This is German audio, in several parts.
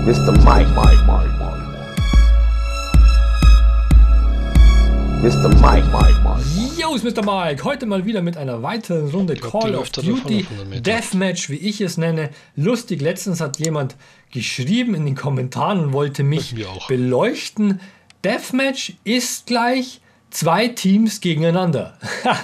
Mr. Mike. Mr. Mike. Yo, ist Mr. Mike. Heute mal wieder mit einer weiteren Runde Call of Duty Deathmatch, wie ich es nenne. Lustig, letztens hat jemand geschrieben in den Kommentaren und wollte mich beleuchten. Deathmatch ist gleich 2 Teams gegeneinander.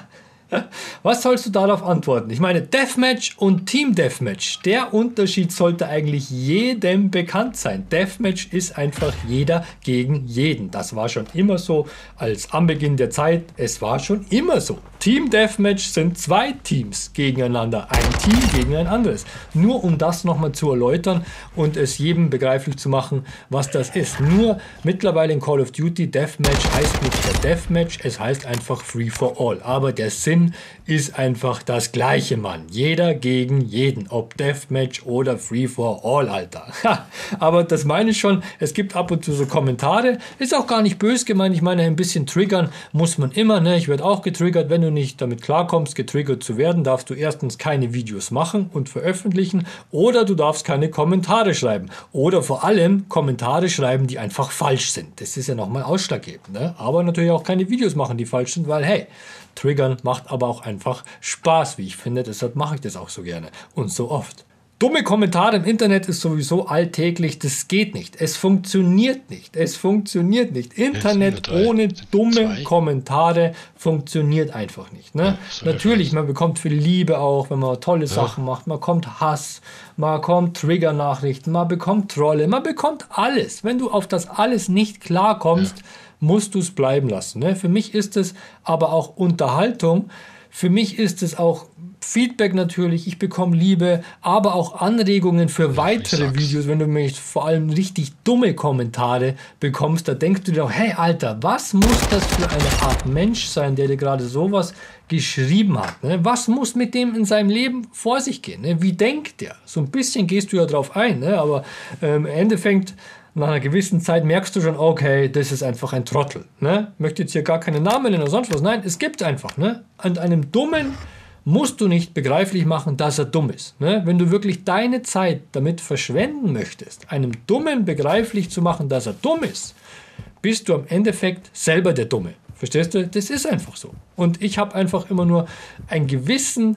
Was sollst du darauf antworten? Ich meine, Deathmatch und Team Deathmatch, der Unterschied sollte eigentlich jedem bekannt sein. Deathmatch ist einfach jeder gegen jeden. Das war schon immer so als Anbeginn der Zeit. Es war schon immer so. Team Deathmatch sind 2 Teams gegeneinander, ein Team gegen ein anderes. Nur um das nochmal zu erläutern und es jedem begreiflich zu machen, was das ist. Nur mittlerweile in Call of Duty Deathmatch heißt nicht mehr Deathmatch, es heißt einfach Free for All. Aber der Sinn ist einfach das gleiche, Mann. Jeder gegen jeden, ob Deathmatch oder Free for All, Alter. Aber das meine ich schon, es gibt ab und zu so Kommentare, ist auch gar nicht böse gemeint, ich meine, ein bisschen triggern muss man immer, ne? Ich werde auch getriggert, wenn du nicht damit klarkommst, getriggert zu werden, darfst du erstens keine Videos machen und veröffentlichen oder du darfst keine Kommentare schreiben oder vor allem Kommentare schreiben, die einfach falsch sind. Das ist ja nochmal ausschlaggebend, ne? Aber natürlich auch keine Videos machen, die falsch sind, weil hey, triggern macht aber auch einfach Spaß, wie ich finde, deshalb mache ich das auch so gerne und so oft. Dumme Kommentare im Internet ist sowieso alltäglich, das geht nicht. Es funktioniert nicht. Es funktioniert nicht. Internet ohne dumme Kommentare funktioniert einfach nicht. Ne? Ja, natürlich, man bekommt viel Liebe auch, wenn man tolle Sachen macht. Man bekommt Hass, man bekommt Trigger-Nachrichten, man bekommt Trolle, man bekommt alles. Wenn du auf das alles nicht klarkommst, musst du es bleiben lassen. Ne? Für mich ist es aber auch Unterhaltung. Für mich ist es auch Feedback natürlich, ich bekomme Liebe, aber auch Anregungen für weitere Videos, wenn du mich vor allem richtig dumme Kommentare bekommst, da denkst du dir auch, hey Alter, was muss das für eine Art Mensch sein, der dir gerade sowas geschrieben hat? Ne? Was muss mit dem in seinem Leben vor sich gehen? Ne? Wie denkt der? So ein bisschen gehst du ja drauf ein, ne? Aber im Endeffekt nach einer gewissen Zeit merkst du schon, okay, das ist einfach ein Trottel. Ne? Ich möchte jetzt hier gar keine Namen nennen oder sonst was. Nein, es gibt einfach. Ne? Und einem Dummen musst du nicht begreiflich machen, dass er dumm ist. Ne? Wenn du wirklich deine Zeit damit verschwenden möchtest, einem Dummen begreiflich zu machen, dass er dumm ist, bist du am Endeffekt selber der Dumme. Verstehst du? Das ist einfach so. Und ich habe einfach immer nur eine gewisse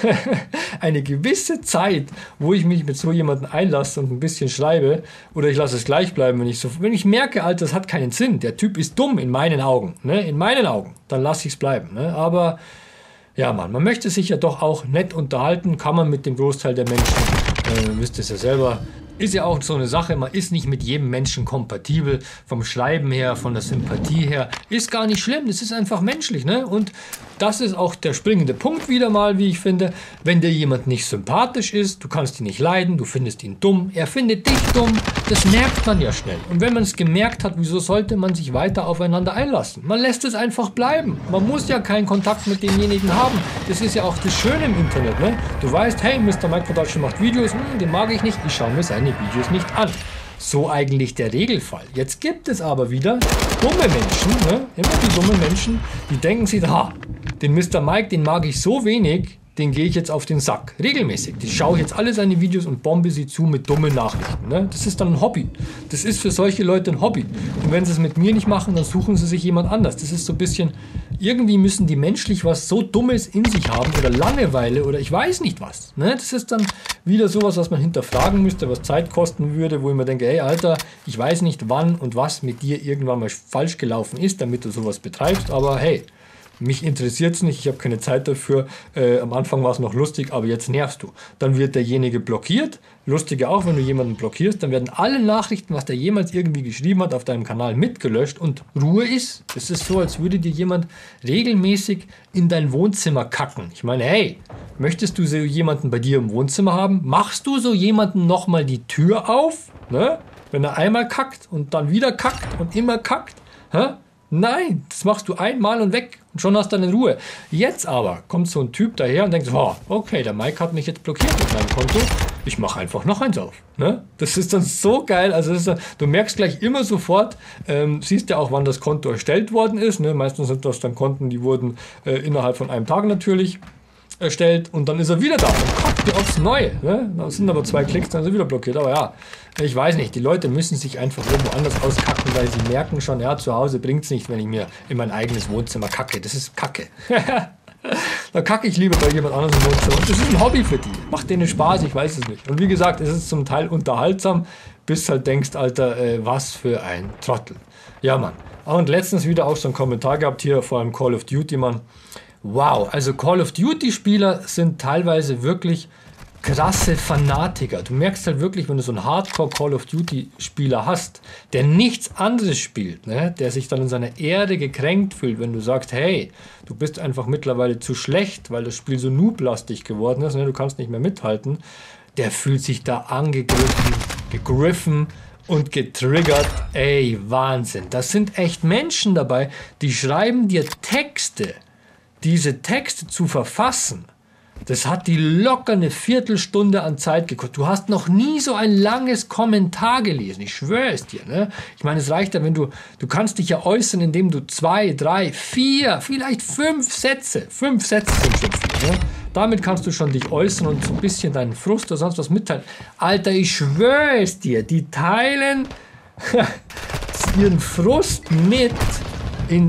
Zeit, wo ich mich mit so jemandem einlasse und ein bisschen schreibe, oder ich lasse es gleich bleiben, wenn ich merke, Alter, das hat keinen Sinn, der Typ ist dumm in meinen Augen, ne? In meinen Augen, dann lasse ich es bleiben. Ne? Aber ja, Mann, man möchte sich ja doch auch nett unterhalten, kann man mit dem Großteil der Menschen, wisst ihr es ja selber, ist ja auch so eine Sache, man ist nicht mit jedem Menschen kompatibel, vom Schreiben her, von der Sympathie her, ist gar nicht schlimm, das ist einfach menschlich, ne? Und das ist auch der springende Punkt wieder mal, wie ich finde, wenn dir jemand nicht sympathisch ist, du kannst ihn nicht leiden, du findest ihn dumm, er findet dich dumm, das merkt man ja schnell. Und wenn man es gemerkt hat, wieso sollte man sich weiter aufeinander einlassen? Man lässt es einfach bleiben, man muss ja keinen Kontakt mit demjenigen haben, das ist ja auch das Schöne im Internet, ne? Du weißt, hey, Mr. Mike von Deutschland macht Videos, den mag ich nicht, ich schaue mir seine Videos nicht an. So eigentlich der Regelfall. Jetzt gibt es aber wieder dumme Menschen, ne? Immer die dummen Menschen, die denken sich, den Mr. Mike, den mag ich so wenig, den gehe ich jetzt auf den Sack. Regelmäßig. Die schaue ich jetzt alle seine Videos und bombe sie zu mit dummen Nachrichten. Ne? Das ist dann ein Hobby. Das ist für solche Leute ein Hobby. Und wenn sie es mit mir nicht machen, dann suchen sie sich jemand anders. Das ist so ein bisschen, irgendwie müssen die menschlich was so Dummes in sich haben oder Langeweile oder ich weiß nicht was. Ne? Das ist dann wieder sowas, was man hinterfragen müsste, was Zeit kosten würde, wo ich mir denke, hey Alter, ich weiß nicht wann und was mit dir irgendwann mal falsch gelaufen ist, damit du sowas betreibst, aber hey, mich interessiert es nicht, ich habe keine Zeit dafür. Am Anfang war es noch lustig, aber jetzt nervst du. Dann wird derjenige blockiert. Lustiger auch, wenn du jemanden blockierst, dann werden alle Nachrichten, was der jemals irgendwie geschrieben hat, auf deinem Kanal mitgelöscht und Ruhe ist. Es ist so, als würde dir jemand regelmäßig in dein Wohnzimmer kacken. Ich meine, hey, möchtest du so jemanden bei dir im Wohnzimmer haben? Machst du so jemanden nochmal die Tür auf? Ne? Wenn er einmal kackt und dann wieder kackt und immer kackt? Hä? Nein, das machst du einmal und weg und schon hast du deine Ruhe. Jetzt aber kommt so ein Typ daher und denkt, okay, der Mike hat mich jetzt blockiert mit meinem Konto, ich mache einfach noch eins auf. Ne? Das ist dann so geil, also du merkst gleich immer sofort, siehst ja auch, wann das Konto erstellt worden ist. Ne? Meistens sind das dann Konten, die wurden innerhalb von einem Tag natürlich erstellt und dann ist er wieder da und kackt dir aufs Neue. Ne? Da sind aber 2 Klicks, dann ist er wieder blockiert. Aber ja, ich weiß nicht, die Leute müssen sich einfach irgendwo anders auskacken, weil sie merken schon, ja, zu Hause bringt es nicht, wenn ich mir in mein eigenes Wohnzimmer kacke. Das ist Kacke. Da kacke ich lieber bei jemand anderem im Wohnzimmer. Und das ist ein Hobby für die. Macht denen Spaß, ich weiß es nicht. Und wie gesagt, es ist zum Teil unterhaltsam, bis halt denkst, Alter, was für ein Trottel. Ja, Mann. Und letztens wieder auch so einen Kommentar gehabt hier, vor allem Call of Duty, Mann. Wow, also Call of Duty Spieler sind teilweise wirklich krasse Fanatiker. Du merkst halt wirklich, wenn du so einen Hardcore Call of Duty Spieler hast, der nichts anderes spielt, ne? Der sich dann in seiner Ehre gekränkt fühlt, wenn du sagst, hey, du bist einfach mittlerweile zu schlecht, weil das Spiel so nooblastig geworden ist, ne? Du kannst nicht mehr mithalten, der fühlt sich da angegriffen, gegriffen und getriggert. Ey, Wahnsinn. Das sind echt Menschen dabei, die schreiben dir Texte. Diese Texte zu verfassen, das hat die locker eine Viertelstunde an Zeit gekostet. Du hast noch nie so ein langes Kommentar gelesen. Ich schwöre es dir. Ne? Ich meine, es reicht ja, wenn du kannst dich ja äußern, indem du 2, 3, 4, vielleicht 5 Sätze. 5 Sätze sind schon viel. Ne? Damit kannst du schon dich äußern und so ein bisschen deinen Frust oder sonst was mitteilen. Alter, ich schwöre es dir, die teilen ihren Frust mit in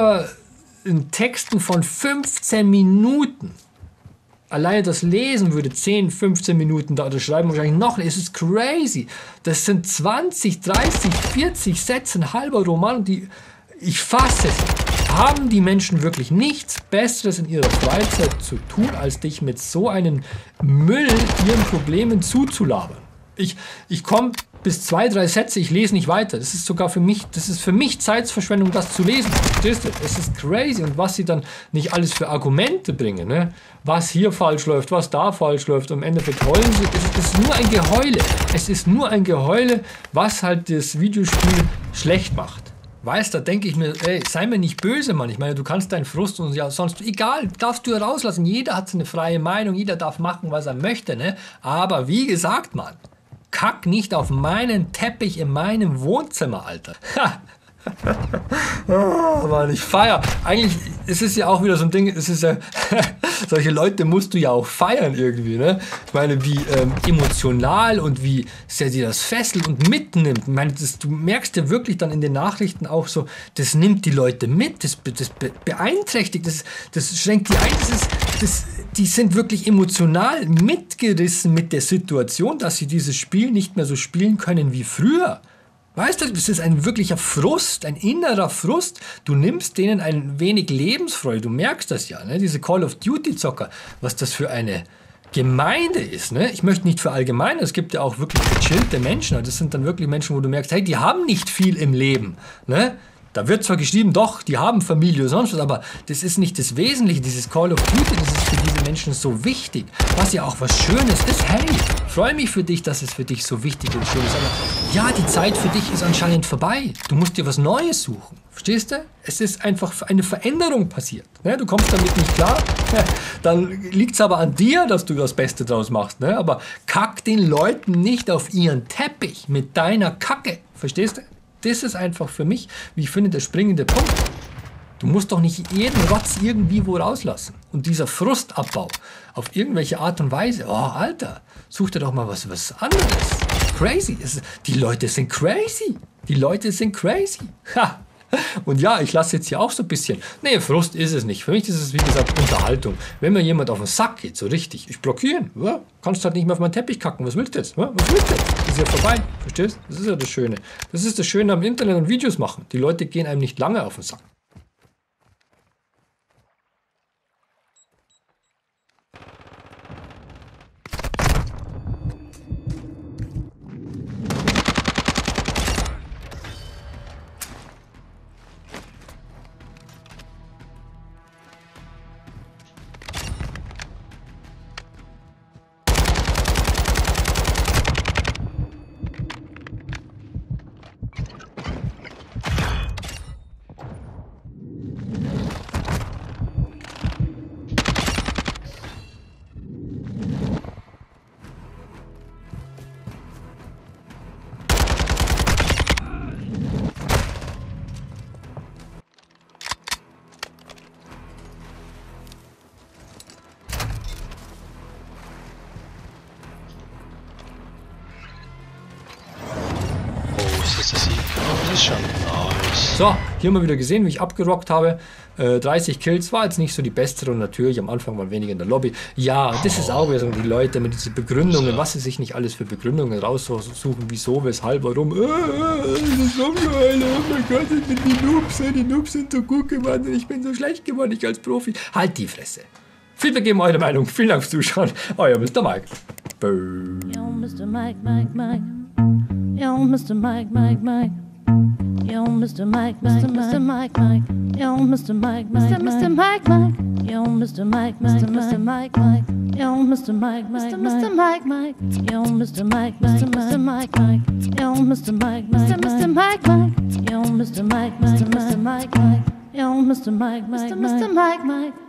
Texten von 15 Minuten. Alleine das Lesen würde 10, 15 Minuten dauern. Das Schreiben wahrscheinlich noch. Es ist crazy. Das sind 20, 30, 40 Sätze, ein halber Roman. Und ich fasse es. Haben die Menschen wirklich nichts Besseres in ihrer Freizeit zu tun, als dich mit so einem Müll ihren Problemen zuzulabern? Ich komme bis 2, 3 Sätze, ich lese nicht weiter. Das ist sogar für mich Zeitverschwendung, das zu lesen. Verstehst du? Es ist crazy. Und was sie dann nicht alles für Argumente bringen, ne? Was hier falsch läuft, was da falsch läuft. Und im Endeffekt heulen sie. Es ist nur ein Geheule. Es ist nur ein Geheule, was halt das Videospiel schlecht macht. Weißt du, da denke ich mir, ey, sei mir nicht böse, Mann. Ich meine, du kannst deinen Frust und ja sonst, egal, darfst du rauslassen. Jeder hat seine freie Meinung, jeder darf machen, was er möchte, ne? Aber wie gesagt, Mann, kack nicht auf meinen Teppich in meinem Wohnzimmer, Alter. Oh, Mann, ich feier. Eigentlich ist es ja auch wieder so ein Ding, es ist ja, solche Leute musst du ja auch feiern irgendwie, ne? Ich meine, wie emotional und wie sehr sie das fesselt und mitnimmt. Ich meine, du merkst ja wirklich dann in den Nachrichten auch so, das nimmt die Leute mit, das beeinträchtigt, das schränkt die ein, die sind wirklich emotional mitgerissen mit der Situation, dass sie dieses Spiel nicht mehr so spielen können wie früher. Weißt du, das ist ein wirklicher Frust, ein innerer Frust. Du nimmst denen ein wenig Lebensfreude. Du merkst das ja, ne? Diese Call of Duty Zocker, was das für eine Gemeinde ist. Ne? Ich möchte nicht verallgemeinern, es gibt ja auch wirklich gechillte Menschen. Das sind dann wirklich Menschen, wo du merkst, hey, die haben nicht viel im Leben. Ne? Da wird zwar geschrieben, doch, die haben Familie oder sonst was, aber das ist nicht das Wesentliche. Dieses Call of Duty, das ist für diese Menschen so wichtig. Was ja auch was Schönes ist. Hey, freue mich für dich, dass es für dich so wichtig und schön ist. Aber ja, die Zeit für dich ist anscheinend vorbei. Du musst dir was Neues suchen. Verstehst du? Es ist einfach eine Veränderung passiert. Ne? Du kommst damit nicht klar. Ja, dann liegt es aber an dir, dass du das Beste draus machst. Ne? Aber kack den Leuten nicht auf ihren Teppich mit deiner Kacke. Verstehst du? Das ist einfach für mich, wie ich finde, der springende Punkt. Du musst doch nicht jeden Rotz irgendwie wo rauslassen. Und dieser Frustabbau auf irgendwelche Art und Weise, oh Alter, such dir doch mal was anderes. Crazy. Die Leute sind crazy. Die Leute sind crazy. Ha. Und ja, ich lasse jetzt hier auch so ein bisschen. Nee, Frust ist es nicht. Für mich ist es, wie gesagt, Unterhaltung. Wenn mir jemand auf den Sack geht, so richtig, ich blockiere ihn. Ja, kannst halt nicht mehr auf meinen Teppich kacken. Was willst du jetzt? Ja, was willst du jetzt? Das ist ja vorbei. Verstehst? Das ist ja das Schöne. Das ist das Schöne am Internet und Videos machen. Die Leute gehen einem nicht lange auf den Sack. erster Sieg. Oh, das ist schon nice. So, hier haben wir wieder gesehen, wie ich abgerockt habe. 30 Kills war jetzt nicht so die beste Runde. Natürlich, am Anfang waren weniger in der Lobby. Ja, das ist auch wieder so, die Leute mit diesen Begründungen, was sie sich nicht alles für Begründungen raussuchen, wieso, weshalb, warum. Das ist so geil, oh mein Gott, ich bin die Noobs sind so gut geworden, ich bin so schlecht geworden, ich als Profi. Halt die Fresse. Feedback geben, eure Meinung. Vielen Dank fürs Zuschauen. Euer Mr. Mike. Boom. Yo, Mr. Mike, Mike, Mike. Yo, Mr. Mike, Mike, Mike. Yo, Mr. Mike, Mr. Mike, Mike. Yo, Mr. Mike, Mr. Mike, Mike. Yo, Mr. Mike, Mr. Mike, Mike. Yo, Mr. Mike, Mr. Mike, Mike. Yo, Mr. Mike, Mr. Mike, Mike. Yo, Mr. Mike, Mr. Mike, Mike. Yo, Mr. Mike, Mr. Mike, Mike. Yo, Mr. Mike, Mr. Mike, Mike.